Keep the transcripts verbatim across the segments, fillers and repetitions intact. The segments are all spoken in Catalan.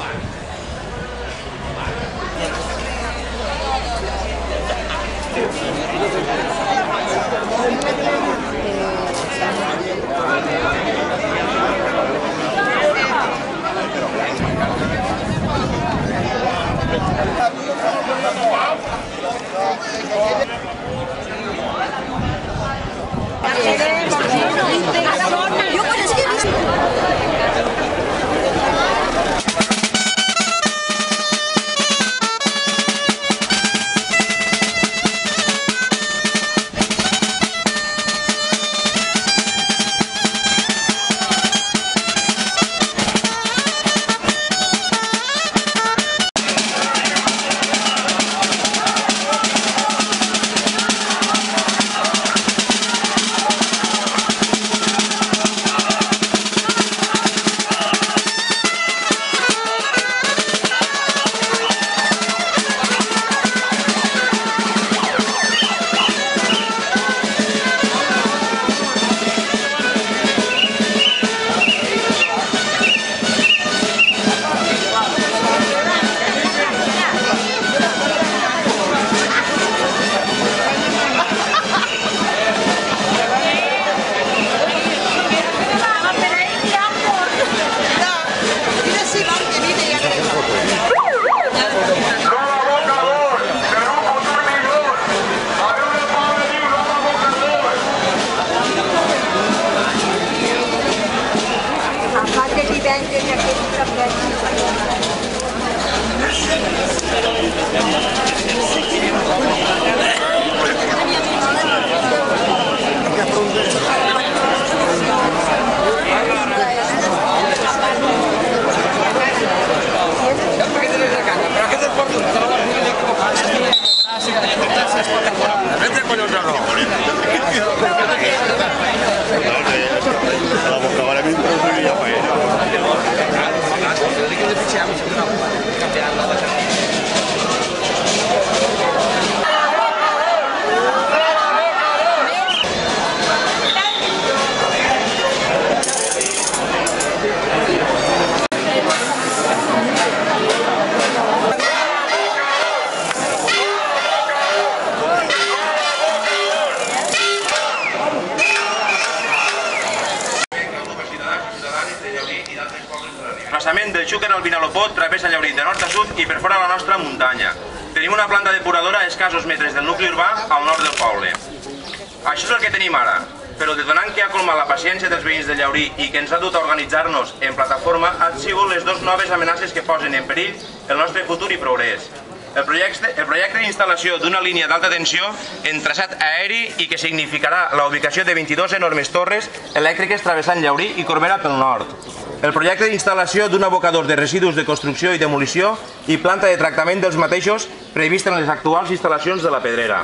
L'emplaçament del Xúquer al Vinalopó travessa Llaurí de nord a sud i perfora la nostra muntanya. Tenim una planta depuradora a escassos metres del nucli urbà al nord del poble. Això és el que tenim ara, però detonant que ha colmat la paciència dels veïns de Llaurí i que ens ha dut a organitzar-nos en plataforma han sigut les dues noves amenaces que posen en perill el nostre futur i progrés. El projecte, el projecte d'instal·lació d'una línia d'alta tensió en traçat aeri i que significarà la ubicació de vint-i-dues enormes torres elèctriques travessant Llaurí i Corbera pel nord. El projecte d'instal·lació d'un abocador de residus de construcció i demolició i planta de tractament dels mateixos previst en les actuals instal·lacions de la Pedrera.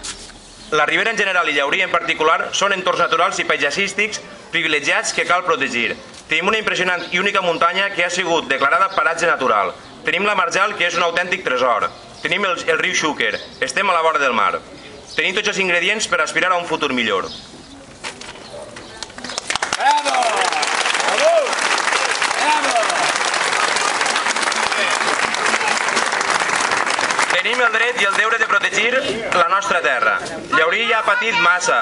La Ribera en general i Llaurí en particular són entorns naturals i paisatgístics privilegiats que cal protegir. Tenim una impressionant i única muntanya que ha sigut declarada paratge natural. Tenim la Marjal, que és un autèntic tresor. Tenim el, el riu Xúquer. Estem a la vora del mar. Tenim tots els ingredients per aspirar a un futur millor. Bravo! Bravo! Bravo! Tenim el dret i el deure de protegir la nostra terra. Llaurí ja ha patit massa.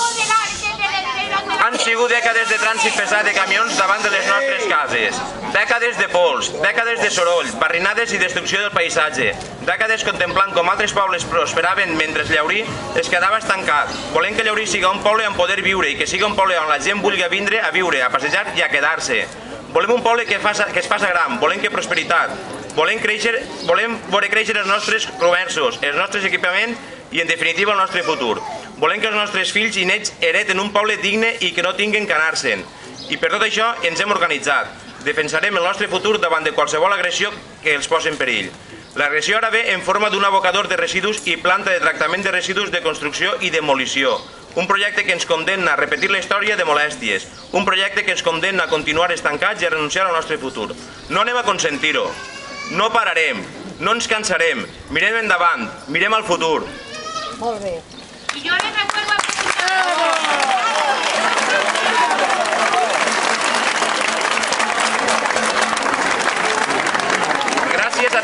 Han sigut dècades de trànsit pesat de camions davant de les nostres cases. Dècades de pols, dècades de soroll, barrinades i destrucció del paisatge. Dècades contemplant com altres pobles prosperaven mentre Llaurí es quedava estancat. Volem que Llaurí siga un poble on poder viure i que siga un poble on la gent vulgui vindre a viure, a passejar i a quedar-se. Volem un poble que, faça, que es faça gran, volem que prosperitat. Volem, créixer, volem veure créixer els nostres comerços, els nostres equipaments i, en definitiva, el nostre futur. Volem que els nostres fills i nets hereten un poble digne i que no tinguin que anar-se'n. I per tot això ens hem organitzat. Defensarem el nostre futur davant de qualsevol agressió que els posi en perill. L'agressió ara ve en forma d'un abocador de residus i planta de tractament de residus de construcció i demolició. Un projecte que ens condemna a repetir la història de molèsties. Un projecte que ens condemna a continuar estancats i a renunciar al nostre futur. No anem a consentir-ho. No pararem. No ens cansarem. Mirem endavant. Mirem al futur. Molt bé. Y yo les recuerdo a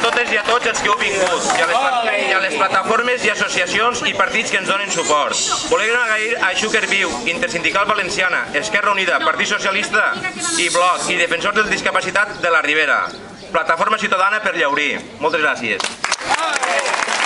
totes i a tots els que heu vingut, i a les, i a les plataformes i associacions i partits que ens donen suport. Volem agrair a Xúquer Viu, Intersindical Valenciana, Esquerra Unida, Partit Socialista i Bloc, i Defensors de la Discapacitat de la Ribera. Plataforma Ciutadana per Llaurí. Moltes gràcies.